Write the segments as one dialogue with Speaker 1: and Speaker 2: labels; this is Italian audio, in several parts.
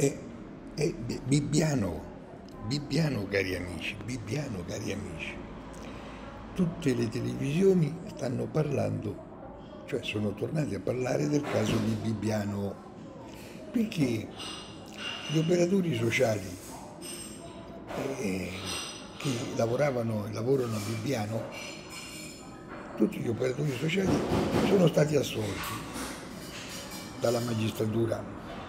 Speaker 1: Bibbiano cari amici, Bibbiano cari amici. Tutte le televisioni stanno parlando, cioè sono tornati a parlare del caso di Bibbiano, perché gli operatori sociali che lavorano a Bibbiano, tutti gli operatori sociali sono stati assolti dalla magistratura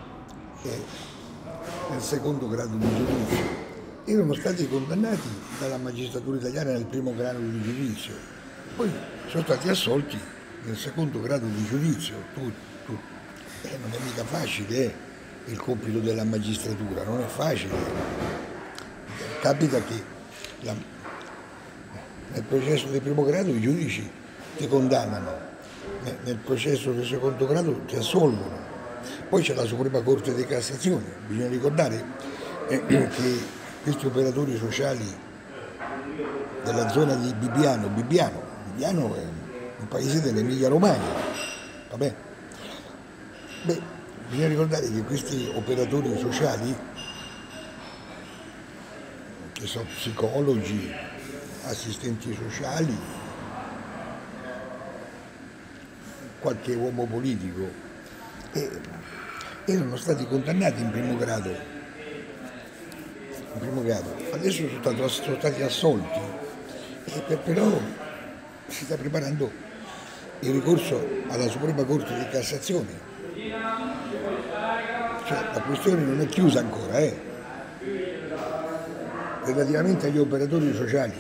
Speaker 1: nel secondo grado di giudizio, erano stati condannati dalla magistratura italiana nel primo grado di giudizio, poi sono stati assolti nel secondo grado di giudizio. Non è mica facile il compito della magistratura, non è facile. Capita che nel processo del primo grado i giudici ti condannano, nel processo del secondo grado ti assolvono. Poi c'è la Suprema Corte di Cassazione. Bisogna ricordare che questi operatori sociali della zona di Bibbiano è un paese dell'Emilia Romagna, vabbè. Bisogna ricordare che questi operatori sociali, che sono psicologi, assistenti sociali, qualche uomo politico, erano stati condannati in primo grado. Adesso sono stati assolti, però si sta preparando il ricorso alla Suprema Corte di Cassazione. Cioè, la questione non è chiusa ancora, relativamente agli operatori sociali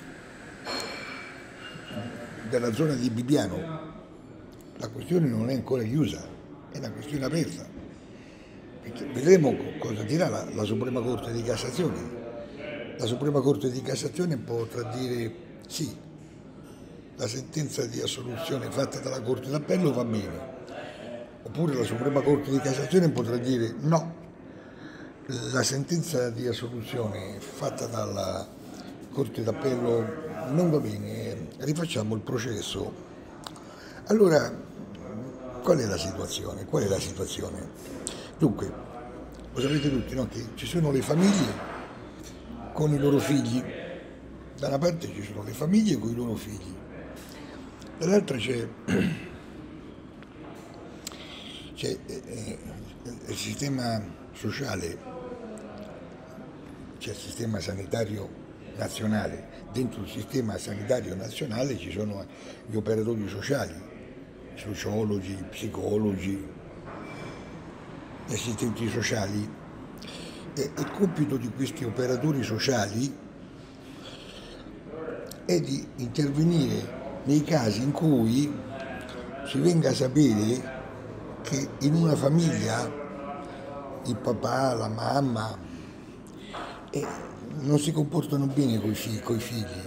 Speaker 1: della zona di Bibbiano. La questione non è ancora chiusa, è una questione aperta. Perché vedremo cosa dirà la Suprema Corte di Cassazione. La Suprema Corte di Cassazione potrà dire sì, la sentenza di assoluzione fatta dalla Corte d'Appello va bene, oppure la Suprema Corte di Cassazione potrà dire no, la sentenza di assoluzione fatta dalla Corte d'Appello non va bene, rifacciamo il processo. Allora, qual è la situazione? Dunque, lo sapete tutti, no? Che ci sono le famiglie con i loro figli. Da una parte ci sono le famiglie con i loro figli, dall'altra c'è il sistema sociale, c'è il sistema sanitario nazionale. Dentro il sistema sanitario nazionale ci sono gli operatori sociali, sociologi, psicologi, assistenti sociali, e il compito di questi operatori sociali è di intervenire nei casi in cui si venga a sapere che in una famiglia il papà, la mamma non si comportano bene coi figli,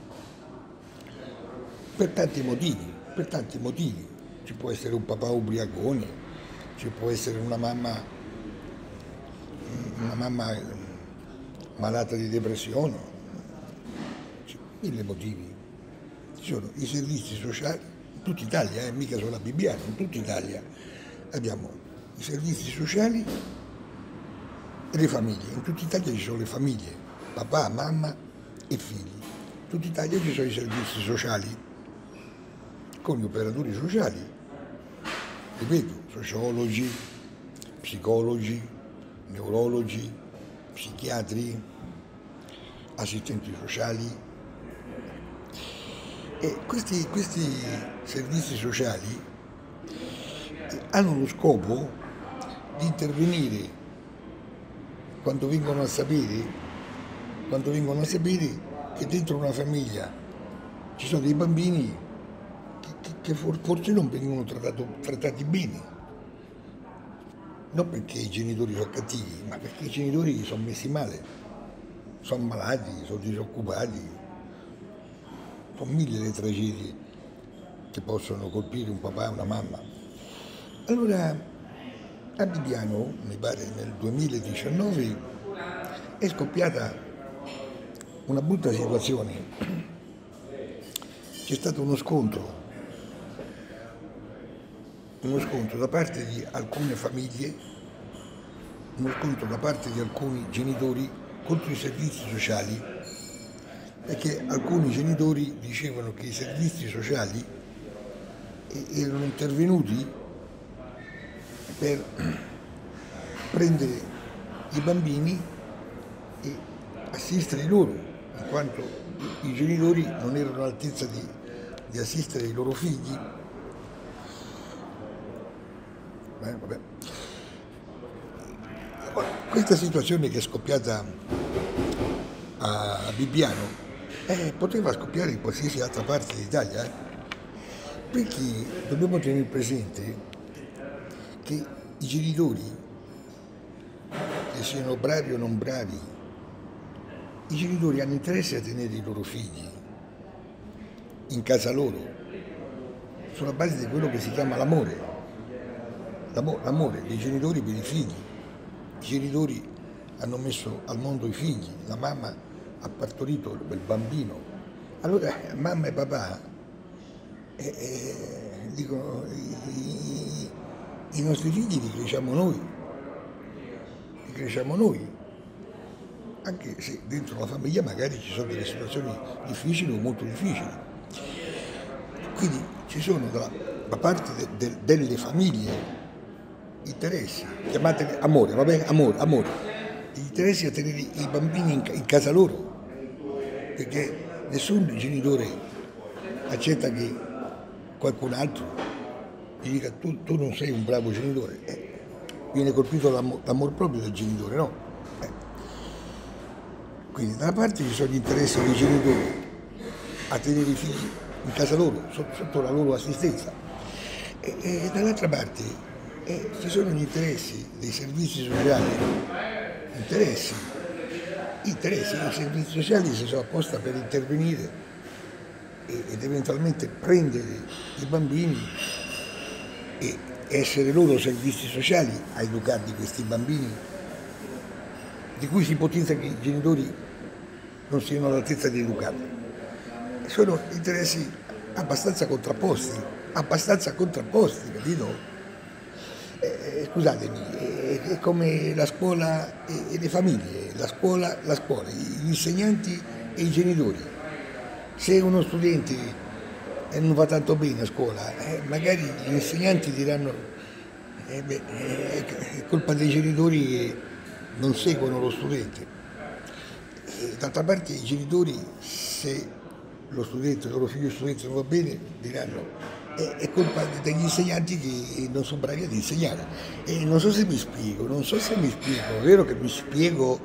Speaker 1: per tanti motivi. Ci può essere un papà ubriacone, ci può essere una mamma malata di depressione, mille motivi. Ci sono i servizi sociali in tutta Italia, mica solo a Bibbiano, in tutta Italia abbiamo i servizi sociali e le famiglie. In tutta Italia ci sono le famiglie, papà, mamma e figli. In tutta Italia ci sono i servizi sociali con gli operatori sociali, ripeto, sociologi, psicologi, neurologi, psichiatri, assistenti sociali. E questi servizi sociali hanno lo scopo di intervenire quando vengono a sapere che dentro una famiglia ci sono dei bambini che forse non vengono trattati bene. Non perché i genitori sono cattivi, ma perché i genitori sono messi male, sono malati, sono disoccupati. Sono mille le tragedie che possono colpire un papà e una mamma. Allora, a Bibbiano, mi pare nel 2019, è scoppiata una brutta situazione. C'è stato uno scontro da parte di alcune famiglie uno scontro da parte di alcuni genitori contro i servizi sociali, perché alcuni genitori dicevano che i servizi sociali erano intervenuti per prendere i bambini e assistere loro, in quanto i genitori non erano all'altezza di assistere i loro figli. Vabbè. Questa situazione che è scoppiata a Bibbiano poteva scoppiare in qualsiasi altra parte d'Italia, perché dobbiamo tenere presente che i genitori, che siano bravi o non bravi, i genitori hanno interesse a tenere i loro figli in casa loro, sulla base di quello che si chiama l'amore dei genitori per i figli. I genitori hanno messo al mondo i figli, la mamma ha partorito il bambino. Allora mamma e papà dicono i nostri figli li cresciamo noi, anche se dentro la famiglia magari ci sono delle situazioni difficili o molto difficili. Quindi ci sono da parte delle famiglie interessi, chiamateli amore, va bene? Amore, gli interessi a tenere i bambini in casa loro, perché nessun genitore accetta che qualcun altro gli dica tu non sei un bravo genitore, viene colpito l'amor proprio del genitore, no? Quindi da una parte ci sono gli interessi dei genitori a tenere i figli in casa loro, sotto la loro assistenza, e dall'altra parte ci sono gli interessi dei servizi sociali, i servizi sociali si sono apposta per intervenire ed eventualmente prendere i bambini e essere loro servizi sociali a educarli questi bambini, di cui si ipotizza che i genitori non siano all'altezza di educarli. Sono interessi abbastanza contrapposti, capito? Scusatemi, è come la scuola e le famiglie, la scuola, gli insegnanti e i genitori. Se uno studente non va tanto bene a scuola, magari gli insegnanti diranno è colpa dei genitori che non seguono lo studente. D'altra parte i genitori, se lo studente, il loro figlio studente non va bene, diranno è colpa degli insegnanti che non sono bravi ad insegnare. E non so se mi spiego, vero che mi spiego,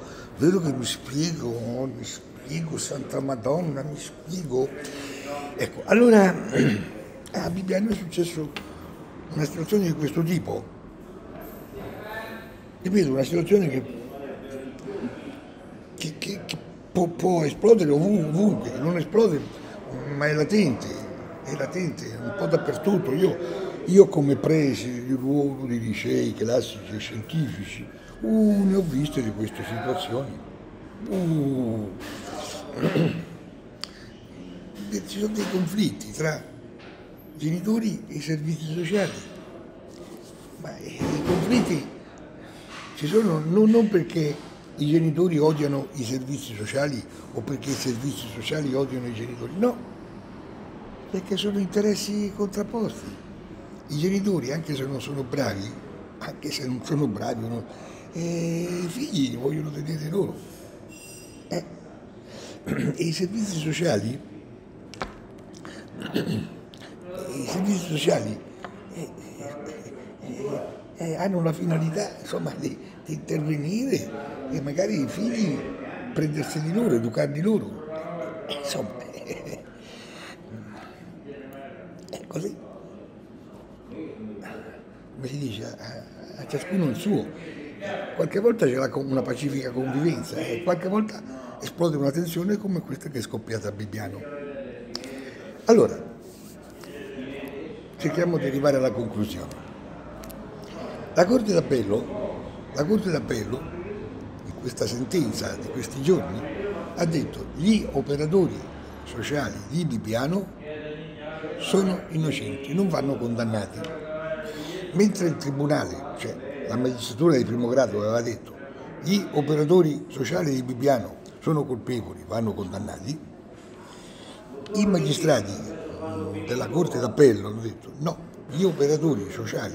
Speaker 1: Santa Madonna, mi spiego. Ecco, allora a Bibbiano è successo una situazione di questo tipo, ripeto, una situazione che può esplodere ovunque, non esplode, ma è latente un po' dappertutto. Io come presi il ruolo di licei classici e scientifici, ne ho viste di queste situazioni. Ci sono dei conflitti tra genitori e servizi sociali, ma i conflitti ci sono non perché i genitori odiano i servizi sociali o perché i servizi sociali odiano i genitori, no, perché sono interessi contrapposti. I genitori, anche se non sono bravi, i figli li vogliono tenere loro. E i servizi sociali, hanno la finalità, insomma, di intervenire e magari i figli prenderseli loro, educarli loro. Insomma, è così. Come si dice, a ciascuno il suo. Qualche volta c'è una pacifica convivenza e qualche volta esplode una tensione come questa che è scoppiata a Bibbiano. Allora, cerchiamo di arrivare alla conclusione. La Corte d'Appello, in questa sentenza di questi giorni, ha detto che gli operatori sociali di Bibbiano sono innocenti, non vanno condannati, mentre il tribunale, cioè la magistratura di primo grado aveva detto gli operatori sociali di Bibbiano sono colpevoli, vanno condannati, i magistrati della Corte d'Appello hanno detto no, gli operatori sociali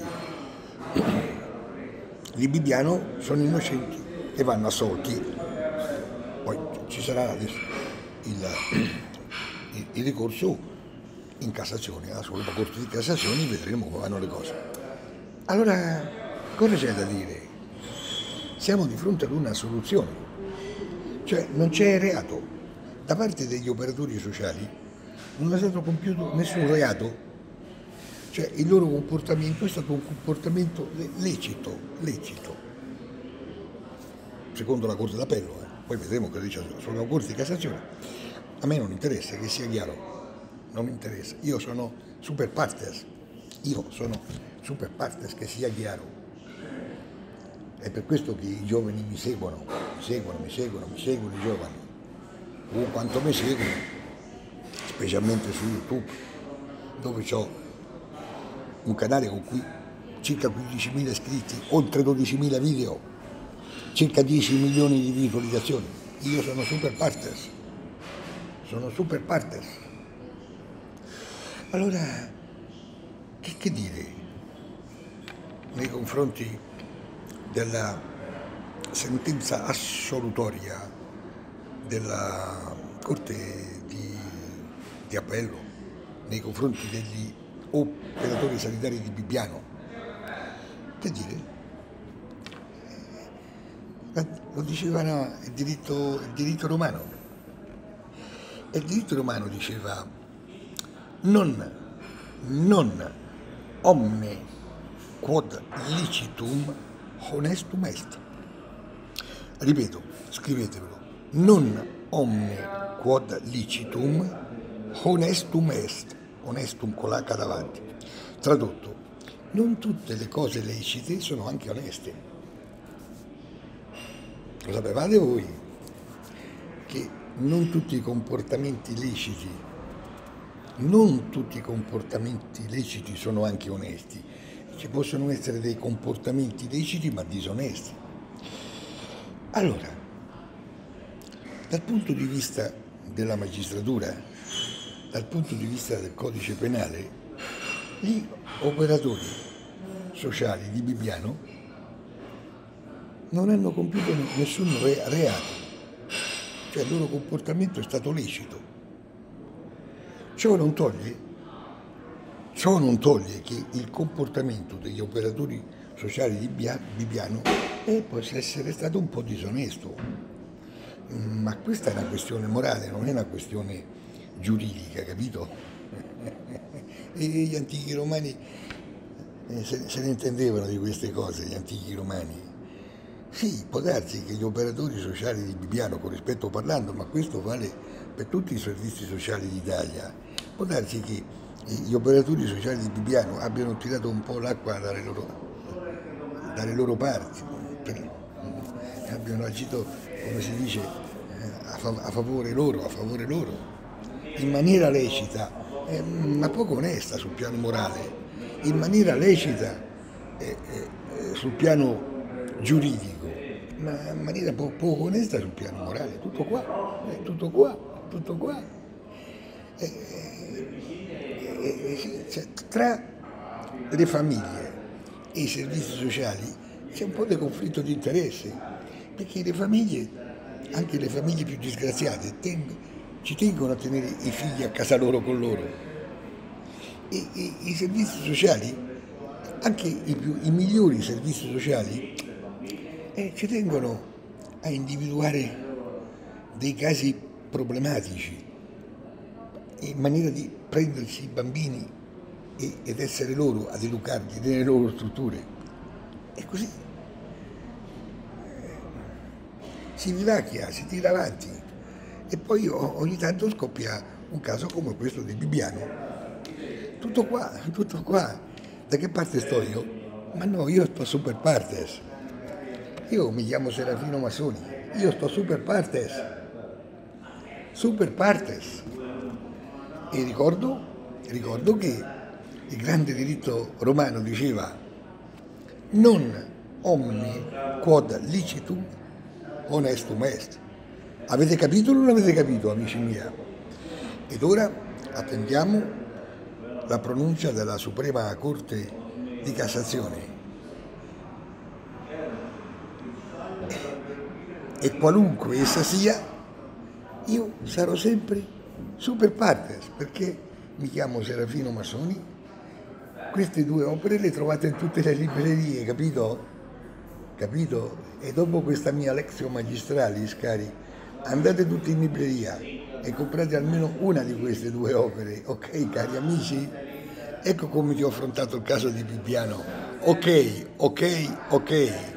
Speaker 1: di Bibbiano sono innocenti e vanno assolti. Poi ci sarà adesso il ricorso in Cassazione, alla Suprema Corte di Cassazione, vedremo come vanno le cose. Allora, cosa c'è da dire? Siamo di fronte ad una soluzione, cioè non c'è reato. Da parte degli operatori sociali non è stato compiuto nessun reato, cioè il loro comportamento è stato un comportamento lecito, secondo la Corte d'Appello, poi vedremo che dice sulla Corte di Cassazione. A me non interessa, che sia chiaro, non mi interessa, io sono super partes, che sia chiaro. È per questo che i giovani mi seguono i giovani, o quanto mi seguono, specialmente su YouTube, dove ho un canale con cui circa 15.000 iscritti, oltre 12.000 video, circa 10 milioni di visualizzazioni. Io sono super partes. Allora, che dire nei confronti della sentenza assolutoria della Corte di Appello nei confronti degli operatori sanitari di Bibbiano? Che dire? Lo diceva il diritto romano. E il diritto romano diceva non omne quod licitum honestum est. Ripeto, scrivetevelo, non omne quod licitum honestum est, honestum con l'H davanti. Tradotto, non tutte le cose lecite sono anche oneste. Lo sapevate voi che non tutti i comportamenti leciti sono anche onesti? Ci possono essere dei comportamenti leciti ma disonesti. Allora, dal punto di vista della magistratura, dal punto di vista del codice penale, gli operatori sociali di Bibbiano non hanno compiuto nessun reato, cioè il loro comportamento è stato lecito. Ciò non toglie che il comportamento degli operatori sociali di Bibbiano possa essere stato un po' disonesto, ma questa è una questione morale, non è una questione giuridica, capito? E gli antichi romani se ne intendevano di queste cose, gli antichi romani. Sì, può darsi che gli operatori sociali di Bibbiano, con rispetto parlando, ma questo vale per tutti i servizi sociali d'Italia, può darsi che gli operatori sociali di Bibbiano abbiano tirato un po' l'acqua dalle loro parti, abbiano agito, come si dice, a favore loro, in maniera lecita, ma poco onesta sul piano morale, in maniera lecita sul piano giuridico, ma in maniera poco onesta sul piano morale. Tutto qua. Cioè, tra le famiglie e i servizi sociali c'è un po' di conflitto di interesse, perché le famiglie, anche le famiglie più disgraziate, ci tengono a tenere i figli a casa loro con loro. E i servizi sociali, anche i migliori servizi sociali, ci tengono a individuare dei casi problematici in maniera di prendersi i bambini ed essere loro ad educarli nelle loro strutture. E così si vivacchia, si tira avanti. E poi ogni tanto scoppia un caso come questo di Bibbiano. Tutto qua. Da che parte sto io? Ma no, io sto super partes. Io mi chiamo Serafino Massoni, io sto super partes. E ricordo che il grande diritto romano diceva non omni quod licitum honestum est. Avete capito o non avete capito, amici miei? Ed ora attendiamo la pronuncia della Suprema Corte di Cassazione. E qualunque essa sia, io sarò sempre super partes, perché mi chiamo Serafino Massoni. Queste 2 opere le trovate in tutte le librerie, capito? Capito? E dopo questa mia Lectio Magistralis, cari, andate tutti in libreria e comprate almeno una di queste 2 opere, ok, cari amici? Ecco come ti ho affrontato il caso di Bibbiano. Ok, ok, ok.